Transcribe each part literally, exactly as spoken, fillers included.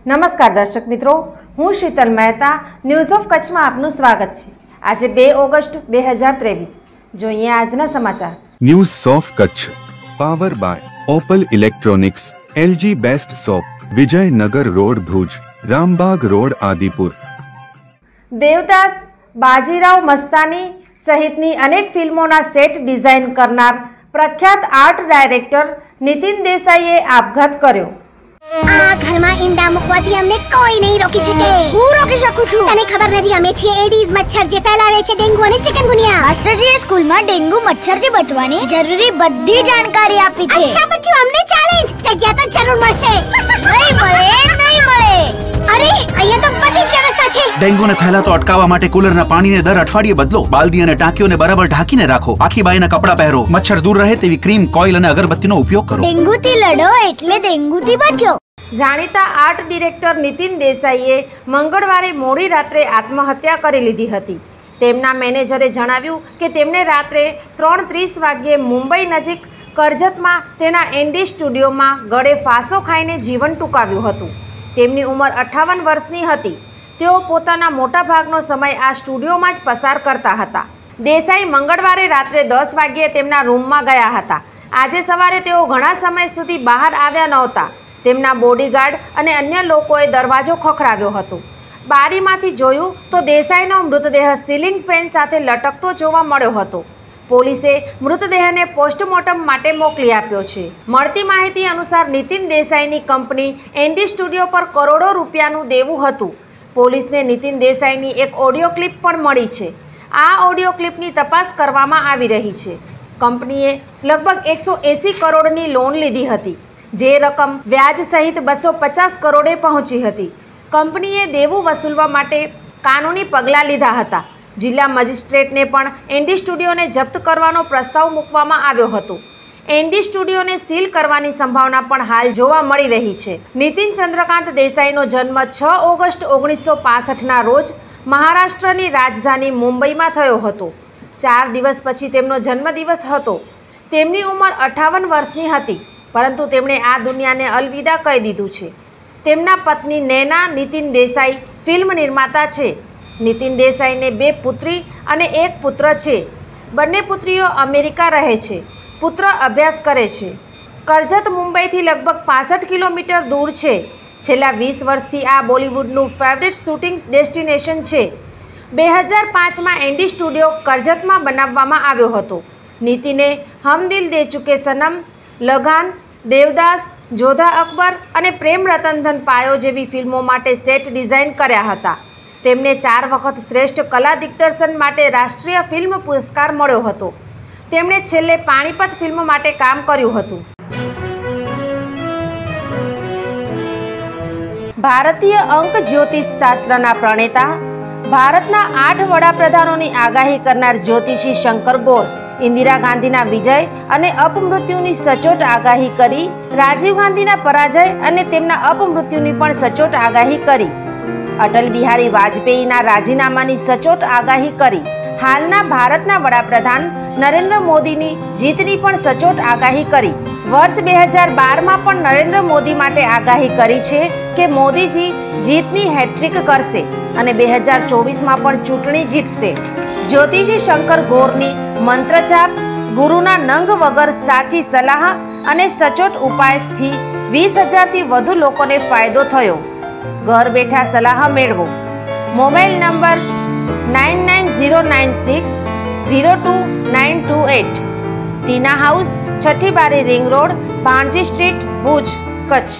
નમસ્કાર દર્શક મિત્રો, હું શીતલ મહેતા ન્યૂઝ ઓફ કચ્છમાં આપનું સ્વાગત છે। આજે બે ઓગસ્ટ બે હજાર ત્રેવીસ। જોઈએ આજના સમાચાર। News of Kutch power by Opal electronics, LG best shop, Vijaynagar road Bhuj, Rambag road Adipur. Devdas, Bajirao Mastani સહિતની અનેક ફિલ્મોના સેટ ડિઝાઇન કરનાર પ્રખ્યાત આર્ટ ડાયરેક્ટર નીતિન દેસાઈએ આપઘાત કર્યો। આ ઘરમાં ઈંડા મૂકવાથી અમને કોઈ નહીં રોકી શકે। હું રોકી શકું છું। તને ખબર નથી અમે છીએ એડીઝ મચ્છર જે ફેલાવે છે ડેન્ગુ અને ચિકનગુનિયા। માસ્ટરજીએ સ્કૂલમાં ડેન્ગુ મચ્છરથી બચવાની જરૂરી બધી જાણકારી આપી છે। અચ્છા બચ્ચું, અમને ચેલેન્જ જગ્યા તો જરૂર મળશે। નહીં મળે, નહીં મળે। અરે અહીંયા તો બધી જ વ્યવસ્થા છે। ડેન્ગુને ફેલાતો અટકાવવા માટે કુલરના પાણીને દર અઠવાડિયે બદલો। બાલદી અને ટાંકીઓને બરાબર ઢાંકીને રાખો। આખી બાઈના કપડાં પહેરો। મચ્છર દૂર રહે તેવી ક્રીમ, કોઇલ અને અગરબત્તીનો ઉપયોગ કરો। ડેન્ગુથી લડો એટલે ડેન્ગુથી બચો। જાણીતા આર્ટ ડિરેક્ટર નીતિન દેસાઈએ મંગળવારે મોડી રાત્રે આત્મહત્યા કરી લીધી હતી। તેમના મેનેજરે જણાવ્યું કે તેમણે રાત્રે ત્રણ ત્રીસ વાગ્યે મુંબઈ નજીક કરજતમાં તેના એન્ડી સ્ટુડિયોમાં ગળે ફાંસો ખાઈને જીવન ટૂંકાવ્યું હતું। તેમની ઉંમર અઠ્ઠાવન વર્ષની હતી। તેઓ પોતાના મોટાભાગનો સમય આ સ્ટુડિયોમાં જ પસાર કરતા હતા। દેસાઈ મંગળવારે રાત્રે દસ વાગ્યે તેમના રૂમમાં ગયા હતા। આજે સવારે તેઓ ઘણા સમય સુધી બહાર આવ્યા નહોતા। તેમના બોડીગાર્ડ અને અન્ય લોકોએ દરવાજો ખખડાવ્યો હતો। બારીમાંથી જોયું તો દેસાઈનો મૃતદેહ સીલિંગ ફેન સાથે લટકતો જોવા મળ્યો હતો। પોલીસે મૃતદેહને પોસ્ટમોર્ટમ માટે મોકલી આપ્યો છે। મળતી માહિતી અનુસાર નીતિન દેસાઈની કંપની એન્ડી સ્ટુડિયો પર કરોડો રૂપિયાનું દેવું હતું। પોલીસને નીતિન દેસાઈની એક ઓડિયો ક્લિપ પણ મળી છે। આ ઓડિયો ક્લિપની તપાસ કરવામાં આવી રહી છે। કંપનીએ લગભગ એકસો એંસી કરોડની લોન લીધી હતી, જે રકમ વ્યાજ સહિત બસો પચાસ કરોડે પહોંચી હતી। કંપનીએ દેવું વસૂલવા માટે કાનૂની પગલાં લીધા હતા। જિલ્લા મજિસ્ટ્રેટને પણ એન્ડી સ્ટુડિયોને જપ્ત કરવાનો પ્રસ્તાવ મૂકવામાં આવ્યો હતો। એન્ડી સ્ટુડિયોને સીલ કરવાની સંભાવના પણ હાલ જોવા મળી રહી છે। નીતિન ચંદ્રકાંત દેસાઈનો જન્મ છ ઓગસ્ટ ઓગણીસો પાસઠના રોજ મહારાષ્ટ્રની રાજધાની મુંબઈમાં થયો હતો। ચાર દિવસ પછી તેમનો જન્મદિવસ હતો। તેમની ઉંમર અઠ્ઠાવન વર્ષની હતી, પરંતુ તેમણે આ દુનિયાને અલવિદા કહી દીધું છે। તેમના પત્ની નૈના નીતિન દેસાઈ ફિલ્મ નિર્માતા છે। નીતિન દેસાઈને બે પુત્રી અને એક પુત્ર છે। બંને પુત્રીઓ અમેરિકા રહે છે। પુત્ર અભ્યાસ કરે છે। કરજત મુંબઈથી લગભગ પાસઠ કિલોમીટર દૂર છે। છેલ્લા વીસ વર્ષથી આ બોલિવૂડનું ફેવરિટ શૂટિંગ ડેસ્ટિનેશન છે। બે હજાર પાંચમાં એન્ડી સ્ટુડિયો કરજતમાં બનાવવામાં આવ્યો હતો। નીતિને હમ દિલ દે ચુકે સનમ, લગાન, દેવદાસ, જોધા અકબર અને પ્રેમ રતન ધન પાયો જેવી ફિલ્મો માટે સેટ ડિઝાઇન કર્યા હતા। તેમને ચાર વખત શ્રેષ્ઠ કલા દિગ્દર્શન માટે રાષ્ટ્રીય ફિલ્મ પુરસ્કાર મળ્યો હતો। તેમણે છેલ્લે પાણીપત ફિલ્મ માટે કામ કર્યું હતું। ભારતીય અંક જ્યોતિષ શાસ્ત્રના પ્રણેતા, ભારતના આઠ વડાપ્રધાનોની આગાહી કરનાર જ્યોતિષી શંકર ગોર ઇન્દિરા ગાંધીના વિજય અને અપમૃત્યુની સચોટ આગાહી કરી। રાજીવ ગાંધીના પરાજય અને તેમના અપમૃત્યુની પણ સચોટ આગાહી કરી। અટલ બિહારી વાજપેયીના રાજીનામાની સચોટ આગાહી કરી। હાલના ભારતના વડાપ્રધાન નરેન્દ્ર મોદીની જીતની પણ સચોટ આગાહી કરી। વર્ષ બે હજાર બારમાં પણ નરેન્દ્ર મોદી માટે આગાહી કરી છે કે મોદીજી જીતની હેટ્રિક કરશે અને બે હજાર ચોવીસમાં પણ ચૂંટણી જીતશે। જ્યોતિષી શંકર ગોરની મંત્રજાપ, ગુરુના નંગ વગર સાચી સલાહ અને સચોટ ઉપાયથી વીસ હજારથી વધુ લોકોને ફાયદો થયો। ઘર બેઠા સલાહ મેળવો। Mobile number nine nine zero nine six zero two nine two eight. Tina house, છઠ્ઠી બારી ring road, Bhanji street, Bhuj, Kutch.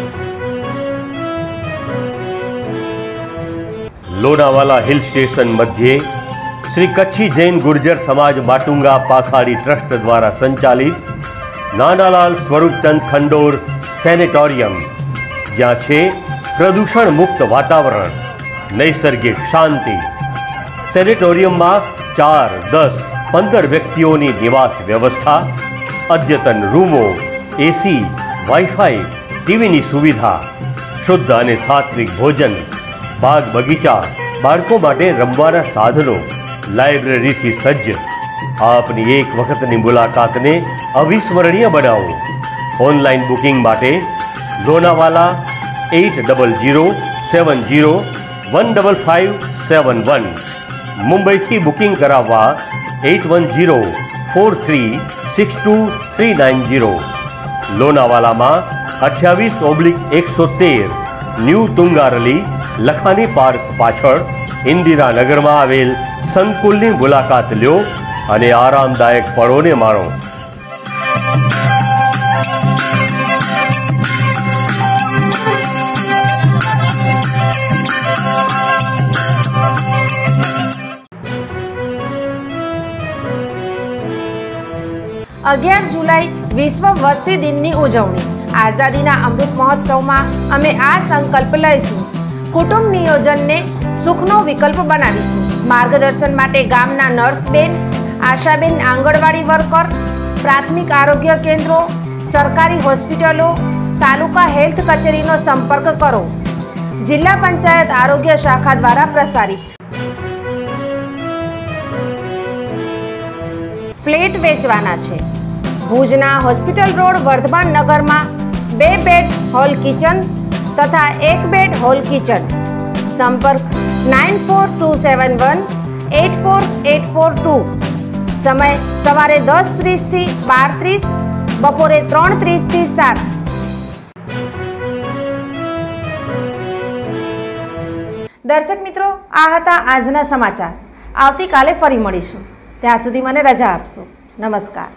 Lonavala hill station मध्य श्री कच्छी जैन गुर्जर समाज माटुंगा पाखाड़ी ट्रस्ट द्वारा संचालित नानालाल स्वरूपचंद खंडोर सेनेटोरियम, ज्यां छे प्रदूषण मुक्त वातावरण, नैसर्गिक शांति। सेनेटोरियम में चार, दस, पंदर व्यक्तिओनी निवास व्यवस्था, अद्यतन रूमो, एसी, वाईफाई, टीवी सुविधा, शुद्ध और सात्विक भोजन, बाग बगीचा, बाळको माटे रमवाना साधनों, लाइब्रेरी थी सज्ज। आपनी एक वखतनी मुलाकात ने अविस्मरणीय बनावो। ऑनलाइन बुकिंग माटे Lonavala eight double zero seven zero one double five seven one. Mumbai थी बुकिंग कराववा eight one zero four three six two three nine zero. Lonavala में अठावीस ओब्लिक एक सौ तेर न्यू तुंगारली लखानी पार्क पाछळ इंदिरा नगर में आवेल संकुल की मुलाकात लो અને આરામદાયક પળોને માણો। અગિયાર જુલાઈ વિશ્વ વસ્તી દિનની ઉજવણી। આઝાદીના અમૃત મહોત્સવમાં અમે આ સંકલ્પ લઈશું, કુટુંબ નિયોજનને સુખનો વિકલ્પ બનાવીશું। માર્ગદર્શન માટે ગામના નર્સબેન, આશાબેન આંગણવાડી વર્કર, પ્રાથમિક આરોગ્ય કેન્દ્રો, સરકારી હોસ્પિટલો, તાલુકા હેલ્થ કચેરીનો સંપર્ક કરો। જિલ્લા પંચાયત આરોગ્ય શાખા દ્વારા પ્રસારિત। ફ્લેટ વેચવાના છે। ભુજના હોસ્પિટલ રોડ વર્ધમાન નગરમાં બે બેડ હોલ કિચન તથા એક બેડ હોલ કિચન। સંપર્ક nine four two seven one eight four eight four two. समय सवारे दस तीस थी बार तीस, बपोरे त्रण तीस थी सात। दर्शक मित्रों, आ हता आजना समाचार। आवती काले फरी मळीशुं, त्यां सुधी मने रजा आपशो। नमस्कार।